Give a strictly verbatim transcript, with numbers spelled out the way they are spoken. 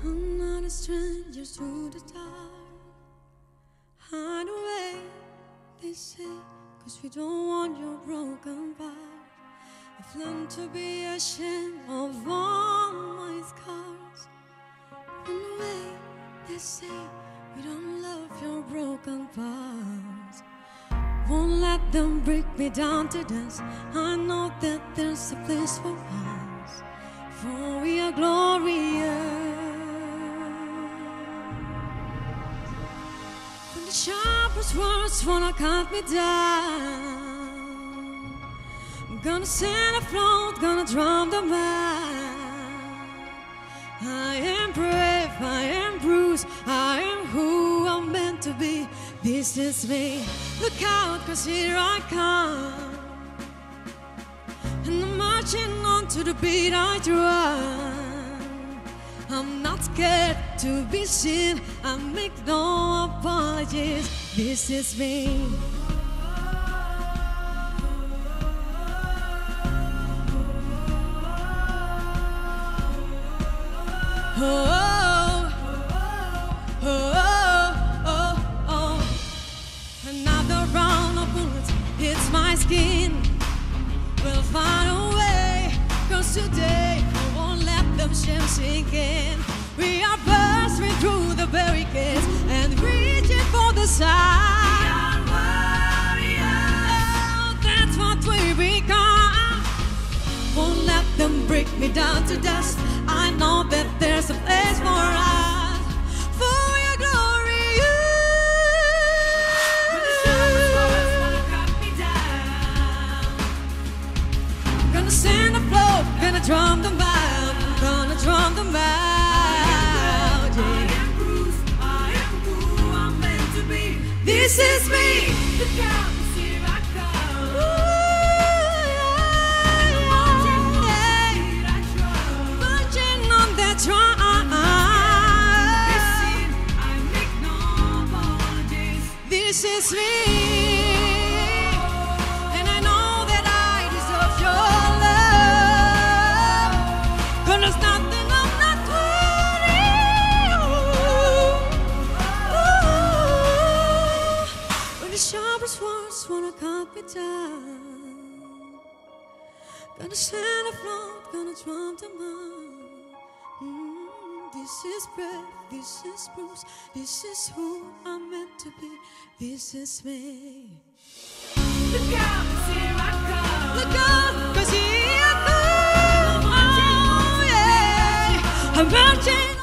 I'm not a stranger to the dark. Hide away, they say, 'cause we don't want your broken part. I've learned to be ashamed of all my scars. Run away, they say, we don't love your broken parts. Won't let them break me down to dust. I know that there's a place for us, for we are glorious. When the sharpest words wanna cut me down, I'm gonna send a float, gonna drown them out. I am brave, I am bruised, I am who I'm meant to be. This is me. Look out, 'cause here I come, and I'm marching on to the beat I drum. I'm not scared to be seen, I make no apologies. This is me. Oh, oh, oh, oh, oh. Another round of bullets hits my skin. We'll find a way, 'cause today I won't let them shame sink in. We are bursting through the barricades and reaching for the side. We are warriors. Oh, that's what we become. Won't let them break me down to dust. I know that there's a place for us, for we are glorious. When the sharpest words wanna cut me down, I'm gonna send a flow, gonna drum them out, I'm gonna drum them out. Yeah. I am Bruce, I am who I'm meant to be. This is me. Look out, 'cause here I come. Ooh. This is me, and I know that I deserve your love, 'cause there's nothing I'm not doing. When the sharpest words wanna cut me down, gonna send a float, gonna drum them out. Mm. This is brave, this is Bruce, this is who I'm meant to be. This is me. Look out, 'cause here I come. Look out, 'cause here I come. Oh, yeah. I'm marching.